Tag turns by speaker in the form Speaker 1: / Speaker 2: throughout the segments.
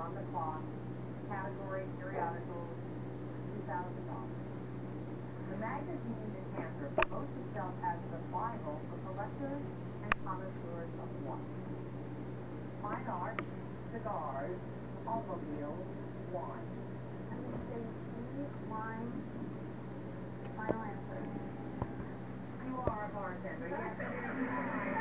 Speaker 1: on the clock. Category periodicals, $2,000. The magazine Decanter promotes itself as the Bible for collectors and connoisseurs of wine. Fine art, cigars, automobiles, wine.
Speaker 2: I'm going to say tea, wine, final answer.
Speaker 1: You are a bartender. Yes, it is wine.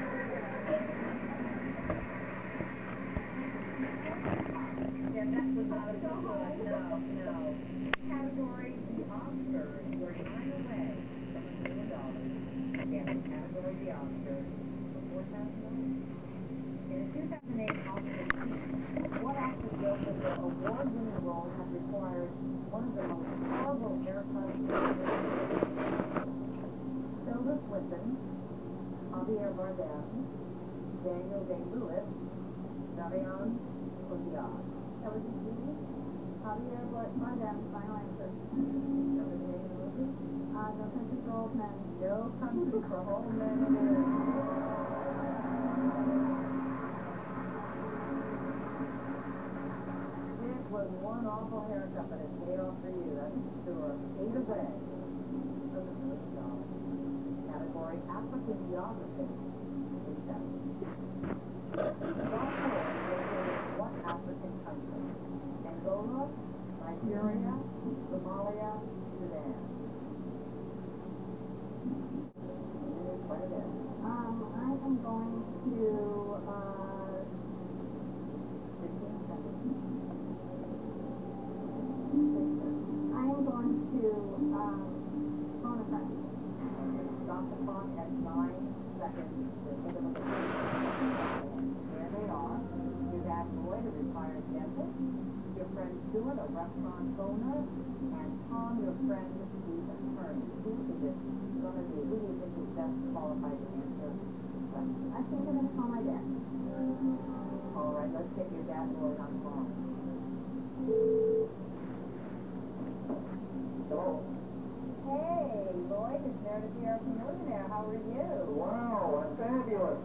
Speaker 1: Yeah, that was not a good one. No. Category, the Oscars. We're 9 away from $1 million. Again, the category, the Oscars, for $4,000. In a 2008 Oscar speech, what actor joked that their award-winning role had required one of the most horrible haircuts in history? Tilda Swinton, Javier Bardem, Daniel Day-Lewis, Marion Cotillard.
Speaker 2: That was easy. Javier Bardem, final answer.
Speaker 1: Remember the name of the movie?
Speaker 2: No Country for Old Men.
Speaker 1: No Country for Old Men it is. It was one awful haircut, but it paid off for you, that's for sure. 8 away from $1 million. Category African geography. What African country? Angola, Nigeria, Somalia, Sudan. What it is?
Speaker 2: I am going to,
Speaker 1: 15 seconds.
Speaker 2: I am going to, phone a friend.
Speaker 1: Stop the clock at 9 seconds. Take a look at them. There they are. Your dad Lloyd, a retired dentist. Your friend Stuart, a restaurant owner. And Tom, your friend, the attorney. Who is it going to be? Who do you think is best qualified to answer the question?
Speaker 2: I think I'm going to call my dad.
Speaker 1: All right, let's get your dad Lloyd on the phone.
Speaker 3: Hello.
Speaker 1: Hey, Lloyd, it's Meredith here from Millionaire. How are you?
Speaker 3: Wow, I'm fabulous.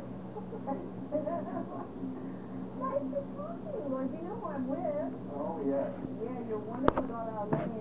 Speaker 1: Nice to talk to you, Lloyd. You know who I'm with.
Speaker 3: Oh, yes.
Speaker 1: Yeah, your wonderful daughter, Alexis.